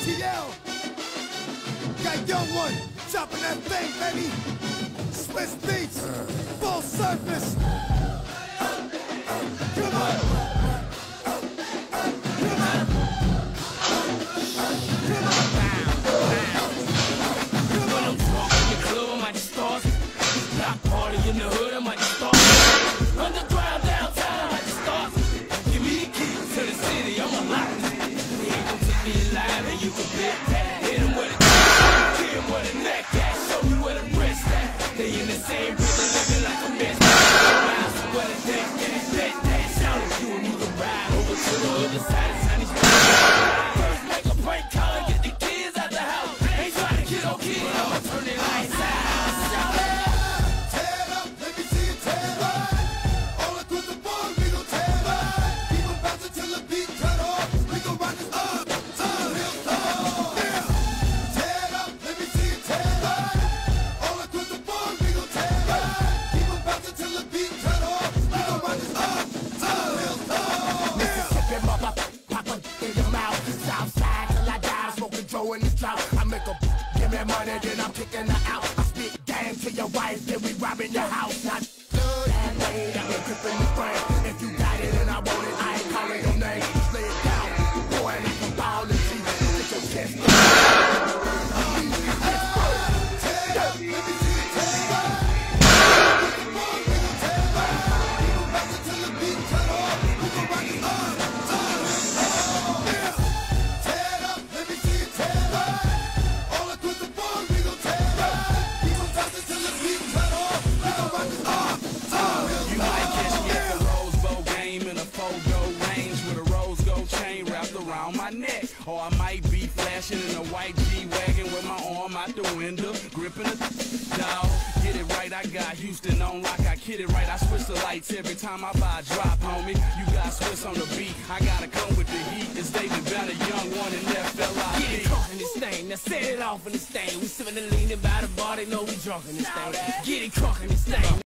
TL. Got young one, chopping that thing, baby. Swiss beats, full surface. Come on. Come on. Come on. Come on. I'm drunk in the club, I might start. Block party in the hood, I might start. Underground downtown, I might start. Give me the key to the city, I'm unlocked. They ain't gon' take me alive, and you can bet that. Hit him with a hit him with a neck at. Show me where the wrist at. They in the same rhythm, living like a mess. Miles from where the deck at. Bet that. Sound like you and me can ride over to the other side of Sunny Spring. First make a break call and get the kids out the house. Ain't trying to kill no kid, I'ma turn the lights out. In this drought, I make a give me money, then I'm kicking her out. I spit game to your wife, then we robbing your house. Not that way, that we're gripping the frame. If you got it and I want it, I ain't calling your name. Just lay it down, boy, and if I'm ballin', get your chest down. Around my neck, or I might be flashing in a white G-Wagon with my arm out the window, gripping the dog. Get it right, I got Houston on lock, I kid it right, I switch the lights every time I buy a drop, homie. You got Swiss on the beat, I gotta come with the heat. It's David Banner, young one, and FLIP. Get it crunk in this thing, now set it off in this thing. We sipping and leaning by the bar, they know we drunk in this thing. Get it crunk in this thing.